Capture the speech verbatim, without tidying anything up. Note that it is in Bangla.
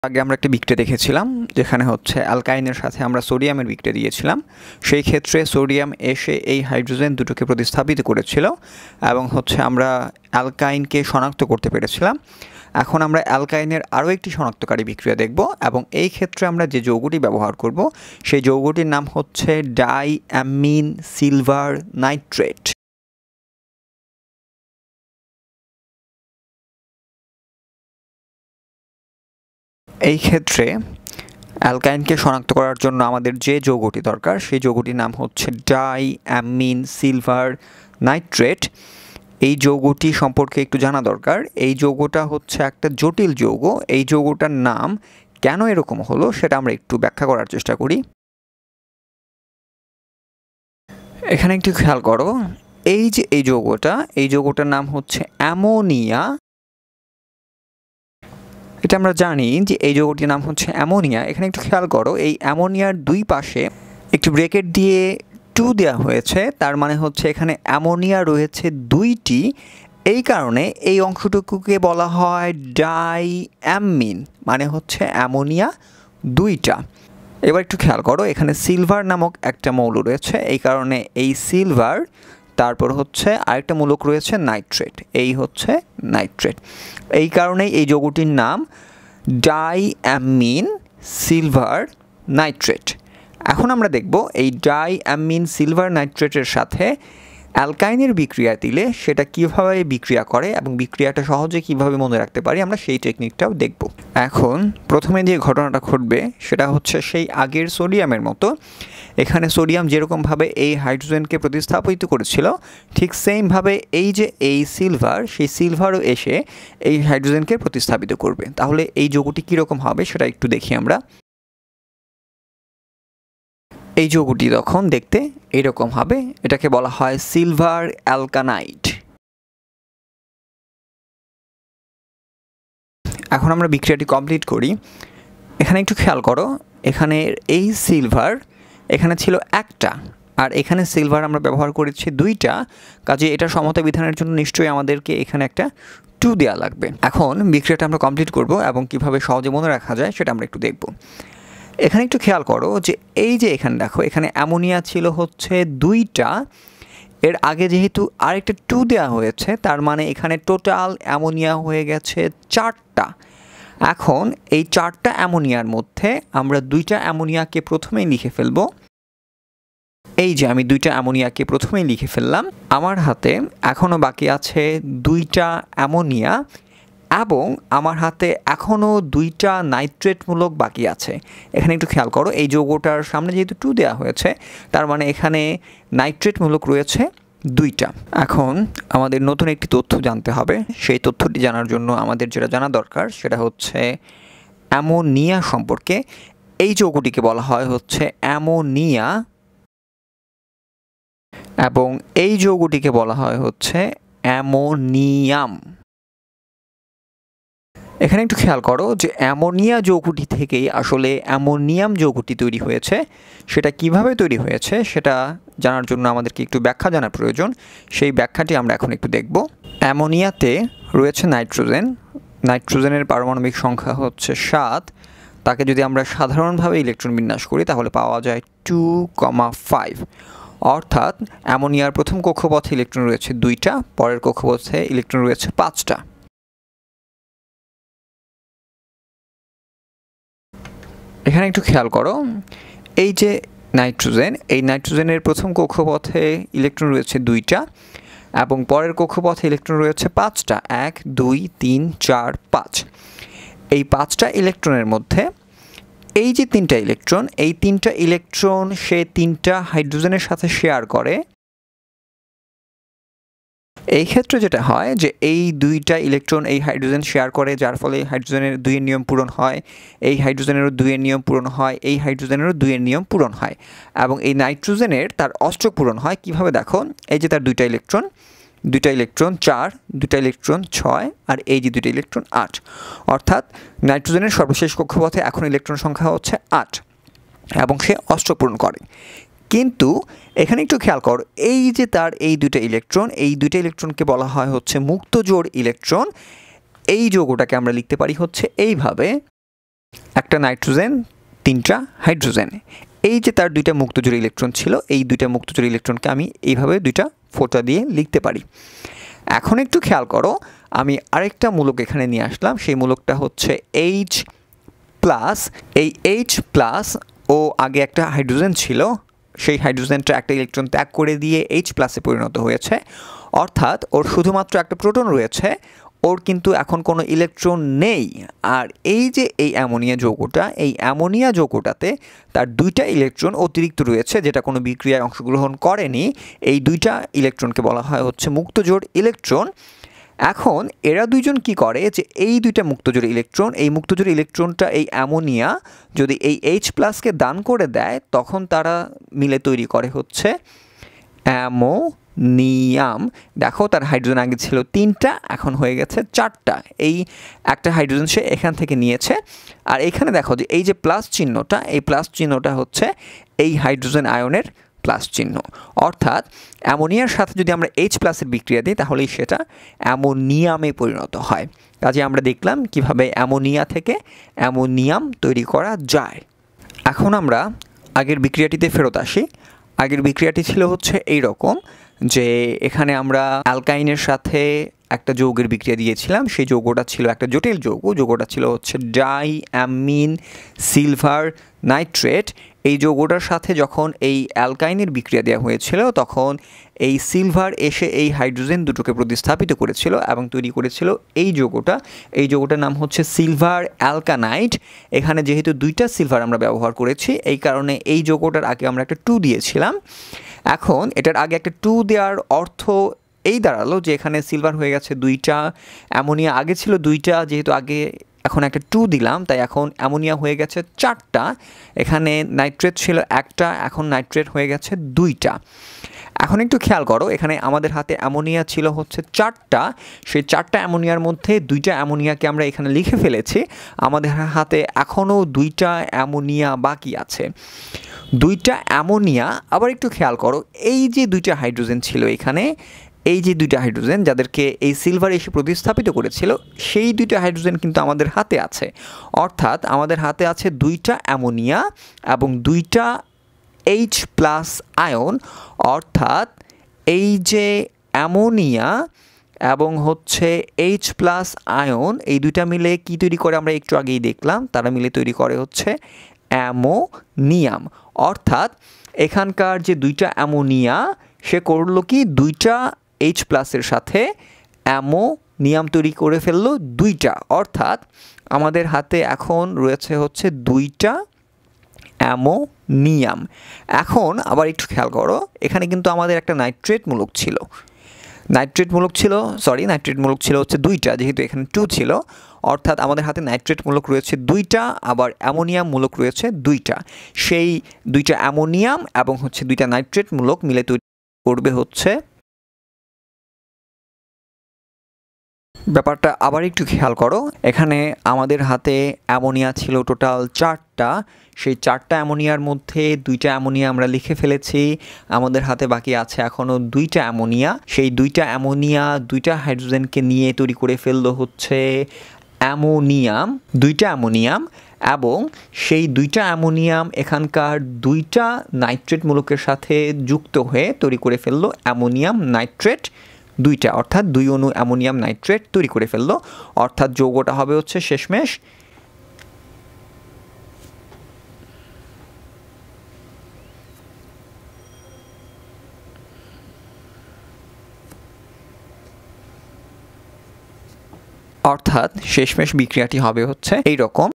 আগে আমরা একটা বিক্রিয়া দেখেছিলাম যেখানে হচ্ছে অ্যালকাইনের সাথে আমরা সোডিয়ামের বিক্রিয়া দিয়েছিলাম। সেই ক্ষেত্রে সোডিয়াম এসে এই হাইড্রোজেন দুটোকে প্রতিস্থাপিত করেছিল এবং হচ্ছে আমরা অ্যালকাইনকে শনাক্ত করতে পেরেছিলাম। এখন আমরা অ্যালকাইনের আরও একটি শনাক্তকারী বিক্রিয়া দেখব এবং এই ক্ষেত্রে আমরা যে যৌগটি ব্যবহার করব সেই যৌগটির নাম হচ্ছে ডাইঅ্যামিন সিলভার নাইট্রেট। এই ক্ষেত্রে অ্যালকাইনকে শনাক্ত করার জন্য আমাদের যে যৌগটি দরকার সেই যৌগটির নাম হচ্ছে ডাইঅ্যামিন সিলভার নাইট্রেট। এই যৌগটি সম্পর্কে একটু জানা দরকার। এই যৌগটা হচ্ছে একটা জটিল যৌগ। এই যৌগটার নাম কেন এরকম হলো সেটা আমরা একটু ব্যাখ্যা করার চেষ্টা করি। এখানে একটু খেয়াল করো, এই যে এই যৌগটা এই যৌগটার নাম হচ্ছে অ্যামোনিয়া। এটা আমরা জানি যে এই যৌগটির নাম হচ্ছে অ্যামোনিয়া। এখানে একটু খেয়াল করো, এই অ্যামোনিয়ার দুই পাশে একটি ব্রেকেট দিয়ে টু দেওয়া হয়েছে, তার মানে হচ্ছে এখানে অ্যামোনিয়া রয়েছে দুইটি। এই কারণে এই অংশটুকুকে বলা হয় ডাইঅ্যামিন, মানে হচ্ছে অ্যামোনিয়া দুইটা। এবার একটু খেয়াল করো, এখানে সিলভার নামক একটা মৌল রয়েছে, এই কারণে এই সিলভার, তারপর হচ্ছে আরেকটা মূলক রয়েছে নাইট্রেট, এই হচ্ছে নাইট্রেট। এই কারণেই এই যৌগটির নাম ডাইঅ্যামিন সিলভার নাইট্রেট। এখন আমরা দেখব এই ডাইঅ্যামিন সিলভার নাইট্রেটের সাথে অ্যালকাইনের বিক্রিয়া দিলে সেটা কীভাবে বিক্রিয়া করে এবং বিক্রিয়াটা সহজে কীভাবে মনে রাখতে পারি আমরা সেই টেকনিকটাও দেখব। এখন প্রথমে যে ঘটনাটা ঘটবে সেটা হচ্ছে সেই আগের সোডিয়ামের মতো। এখানে সোডিয়াম যেরকমভাবে এই হাইড্রোজেনকে প্রতিস্থাপিত করেছিল ঠিক সেমভাবে এই যে এই সিলভার, সেই সিলভারও এসে এই হাইড্রোজেনকে প্রতিস্থাপিত করবে। তাহলে এই যৌগটি কীরকম হবে সেটা একটু দেখি আমরা। এই যৌগটি তখন দেখতে এরকম হবে, এটাকে বলা হয় সিলভার অ্যালকানাইড। এখন আমরা বিক্রিয়াটি কমপ্লিট করি। এখানে একটু খেয়াল করো, এখানে এই সিলভার এখানে ছিল একটা, আর এখানে সিলভার আমরা ব্যবহার করেছি দুইটা, কাজে এটা সমতা বিধানের জন্য নিশ্চয়ই আমাদেরকে এখানে একটা টু দেওয়া লাগবে। এখন বিক্রিয়াটা আমরা কমপ্লিট করব এবং কিভাবে সহজে মনে রাখা যায় সেটা আমরা একটু দেখব। এখানে একটু খেয়াল করো যে এই যে এখানে দেখো, এখানে অ্যামোনিয়া ছিল হচ্ছে দুইটা, এর আগে যেহেতু আরেকটা টু দেওয়া হয়েছে তার মানে এখানে টোটাল অ্যামোনিয়া হয়ে গেছে চারটা। এখন এই চারটা অ্যামোনিয়ার মধ্যে আমরা দুইটা অ্যামোনিয়াকে প্রথমেই লিখে ফেলব। এই যে আমি দুইটা অ্যামোনিয়াকে প্রথমেই লিখে ফেললাম। আমার হাতে এখনও বাকি আছে দুইটা অ্যামোনিয়া এবং আমার হাতে এখনও দুইটা নাইট্রেটমূলক বাকি আছে। এখানে একটু খেয়াল করো, এই যৌগটার সামনে যেহেতু টু দেওয়া হয়েছে তার মানে এখানে নাইট্রেটমূলক রয়েছে দুইটা। এখন আমাদের নতুন একটি তথ্য জানতে হবে। সেই তথ্যটি জানার জন্য আমাদের যেটা জানা দরকার সেটা হচ্ছে অ্যামোনিয়া সম্পর্কে। এই যৌগটিকে বলা হয় হচ্ছে অ্যামোনিয়া এবং এই যৌগটিকে বলা হয় হচ্ছে অ্যামোনিয়াম। এখানে একটু খেয়াল করো যে অ্যামোনিয়া যৌগটি থেকেই আসলে অ্যামোনিয়াম যৌগটি তৈরি হয়েছে। সেটা কিভাবে তৈরি হয়েছে সেটা জানার জন্য আমাদেরকে একটু ব্যাখ্যা জানার প্রয়োজন। সেই ব্যাখ্যাটি আমরা এখন একটু দেখব। অ্যামোনিয়াতে রয়েছে নাইট্রোজেন। নাইট্রোজেনের পারমাণবিক সংখ্যা হচ্ছে সাত। তাকে যদি আমরা সাধারণভাবে ইলেকট্রন বিন্যাস করি তাহলে পাওয়া যায় টু কমা ফাইভ। অর্থাৎ অ্যামোনিয়ার প্রথম কক্ষপথে ইলেকট্রন রয়েছে দুইটা, পরের কক্ষপথে ইলেকট্রন রয়েছে পাঁচটা। এখানে একটু খেয়াল করো, এই যে নাইট্রোজেন, এই নাইট্রোজেনের প্রথম কক্ষপথে ইলেকট্রন রয়েছে দুইটা এবং পরের কক্ষপথে ইলেকট্রন রয়েছে পাঁচটা। এক, দুই, তিন, চার, পাঁচ। এই পাঁচটা ইলেকট্রনের মধ্যে এই যে তিনটা ইলেকট্রন, এই তিনটা ইলেকট্রন সে তিনটা হাইড্রোজেনের সাথে শেয়ার করে। এই ক্ষেত্রে যেটা হয় যে এই দুইটা ইলেকট্রন এই হাইড্রোজেন শেয়ার করে, যার ফলে হাইড্রোজেনের দুইয়ের নিয়ম পূরণ হয়, এই হাইড্রোজেনেরও দুইয়ের নিয়ম পূরণ হয়, এই হাইড্রোজেনেরও দুইয়ের নিয়ম পূরণ হয় এবং এই নাইট্রোজেনের তার অষ্টক পূরণ হয়। কিভাবে দেখো, এই যে তার দুইটা ইলেকট্রন, দুইটা ইলেকট্রন চার, দুইটা ইলেকট্রন ছয়, আর এই যে দুইটা ইলেকট্রন আট। অর্থাৎ নাইট্রোজেনের সর্বশেষ কক্ষপথে এখন ইলেকট্রন সংখ্যা হচ্ছে আট এবং সে অষ্টক পূরণ করে। কিন্তু এখানে একটু খেয়াল কর, এই যে তার এই দুইটা ইলেকট্রন, এই দুইটা ইলেকট্রনকে বলা হয় হচ্ছে মুক্ত জোড় ইলেকট্রন। এই যৌগটাকে আমরা লিখতে পারি হচ্ছে এইভাবে একটা নাইট্রোজেন, তিনটা হাইড্রোজেন। এই যে তার দুইটা মুক্তজোড় ইলেকট্রন ছিল, এই দুইটা মুক্তজোড় ইলেকট্রনকে আমি এইভাবে দুইটা ফোঁটা দিয়ে লিখতে পারি। এখন একটু খেয়াল করো, আমি আরেকটা মূলক এখানে নিয়ে আসলাম, সেই মূলকটা হচ্ছে এইচ প্লাস। এই এইচ প্লাস ও আগে একটা হাইড্রোজেন ছিল, সেই হাইড্রোজেনটা একটা ইলেকট্রন ত্যাগ করে দিয়ে এইচ প্লাসে পরিণত হয়েছে, অর্থাৎ ওর শুধুমাত্র একটা প্রোটন রয়েছে, ওর কিন্তু এখন কোনো ইলেকট্রন নেই। আর এই যে এই অ্যামোনিয়া যৌগটা, এই অ্যামোনিয়া যৌগটাতে তার দুইটা ইলেকট্রন অতিরিক্ত রয়েছে, যেটা কোনো বিক্রিয়ায় অংশগ্রহণ করেনি। এই দুইটা ইলেকট্রনকে বলা হয় হচ্ছে মুক্তজোড় ইলেকট্রন। এখন এরা দুইজন কি করে, যে এই দুইটা মুক্তজোড় ইলেকট্রন, এই মুক্তজোড় ইলেকট্রনটা এই অ্যামোনিয়া যদি এই এইচ প্লাসকে দান করে দেয়, তখন তারা মিলে তৈরি করে হচ্ছে অ্যামোনিয়াম। দেখো তার হাইড্রোজেন আগে ছিল তিনটা, এখন হয়ে গেছে চারটা। এই একটা হাইড্রোজেন সে এখান থেকে নিয়েছে। আর এখানে দেখো যে এই যে প্লাস চিহ্নটা, এই প্লাস চিহ্নটা হচ্ছে এই হাইড্রোজেন আয়নের প্লাস চিহ্ন। অর্থাৎ অ্যামোনিয়ার সাথে যদি আমরা এইচ প্লাসের বিক্রিয়া দিই, তাহলেই সেটা অ্যামোনিয়ামে পরিণত হয়। কাজে আমরা দেখলাম কিভাবে অ্যামোনিয়া থেকে অ্যামোনিয়াম তৈরি করা যায়। এখন আমরা আগের বিক্রিয়াটিতে ফেরত আসি। আগের বিক্রিয়াটি ছিল হচ্ছে এই রকম, যে এখানে আমরা অ্যালকাইনের সাথে একটা যৌগের বিক্রিয়া দিয়েছিলাম। সেই যৌগটা ছিল একটা জটিল যৌগ, যৌগটা ছিল হচ্ছে ডাই অ্যামিন সিলভার নাইট্রেট। এই যৌগটার সাথে যখন এই অ্যালকাইনের বিক্রিয়া দেওয়া হয়েছিল, তখন এই সিলভার এসে এই হাইড্রোজেন দুটোকে প্রতিস্থাপিত করেছিল এবং তৈরি করেছিল এই যৌগটা। এই যৌগটার নাম হচ্ছে সিলভার অ্যালকানাইড। এখানে যেহেতু দুইটা সিলভার আমরা ব্যবহার করেছি, এই কারণে এই যৌগটার আগে আমরা একটা টু দিয়েছিলাম। এখন এটার আগে একটা টু দেওয়ার অর্থ এই দাঁড়ালো যে এখানে সিলভার হয়ে গেছে দুইটা, অ্যামোনিয়া আগে ছিল দুইটা, যেহেতু আগে এখন একটা টু দিলাম, তাই এখন অ্যামোনিয়া হয়ে গেছে চারটা। এখানে নাইট্রেট ছিল একটা, এখন নাইট্রেট হয়ে গেছে দুইটা। এখন একটু খেয়াল করো, এখানে আমাদের হাতে অ্যামোনিয়া ছিল হচ্ছে চারটা, সেই চারটা অ্যামোনিয়ার মধ্যে দুইটা অ্যামোনিয়াকে আমরা এখানে লিখে ফেলেছি। আমাদের হাতে এখনও দুইটা অ্যামোনিয়া বাকি আছে। দুইটা অ্যামোনিয়া, আবার একটু খেয়াল করো, এই যে দুইটা হাইড্রোজেন ছিল এখানে, এই যে দুইটা হাইড্রোজেন যাদেরকে এই সিলভার এসে প্রতিস্থাপিত করেছিল, সেই দুইটা হাইড্রোজেন কিন্তু আমাদের হাতে আছে। অর্থাৎ আমাদের হাতে আছে দুইটা অ্যামোনিয়া এবং দুইটা এইচ প্লাস আয়ন। অর্থাৎ এই যে অ্যামোনিয়া এবং হচ্ছে এইচ প্লাস আয়ন, এই দুইটা মিলে কি তৈরি করে আমরা একটু আগেই দেখলাম, তারা মিলে তৈরি করে হচ্ছে অ্যামোনিয়াম। অর্থাৎ এখানকার যে দুইটা অ্যামোনিয়া, সে করলো কি দুইটা এইচ প্লাসের সাথে অ্যামোনিয়াম তৈরি করে ফেললো দুইটা। অর্থাৎ আমাদের হাতে এখন রয়েছে হচ্ছে দুইটা অ্যামোনিয়াম। এখন আবার একটু খেয়াল করো, এখানে কিন্তু আমাদের একটা নাইট্রেট মূলক ছিল, নাইট্রেট মূলক ছিল সরি নাইট্রেট মূলক ছিল হচ্ছে দুইটা, যেহেতু এখানে টু ছিল। অর্থাৎ আমাদের হাতে নাইট্রেট মূলক রয়েছে দুইটা, আবার অ্যামোনিয়াম মূলক রয়েছে দুইটা। সেই দুইটা অ্যামোনিয়াম এবং হচ্ছে দুইটা নাইট্রেট মূলক মিলে তৈরি করবে হচ্ছে, ব্যাপারটা আবার একটু খেয়াল করো, এখানে আমাদের হাতে অ্যামোনিয়া ছিল টোটাল চারটা। সেই চারটা অ্যামোনিয়ার মধ্যে দুইটা অ্যামোনিয়া আমরা লিখে ফেলেছি, আমাদের হাতে বাকি আছে এখনও দুইটা অ্যামোনিয়া। সেই দুইটা অ্যামোনিয়া দুইটা হাইড্রোজেনকে নিয়ে তৈরি করে ফেললো হচ্ছে অ্যামোনিয়াম, দুইটা অ্যামোনিয়াম। এবং সেই দুইটা অ্যামোনিয়াম এখানকার দুইটা নাইট্রেট মূলকের সাথে যুক্ত হয়ে তৈরি করে ফেললো অ্যামোনিয়াম নাইট্রেট দুইটা, অর্থাৎ দুই অণু অ্যামোনিয়াম নাইট্রেট তৈরি করে ফেললো। অর্থাৎ যৌগটা হবে হচ্ছে শেষমেশ অর্থাৎ শেষমেশ বিক্রিয়াটি হবে হচ্ছে এই রকম।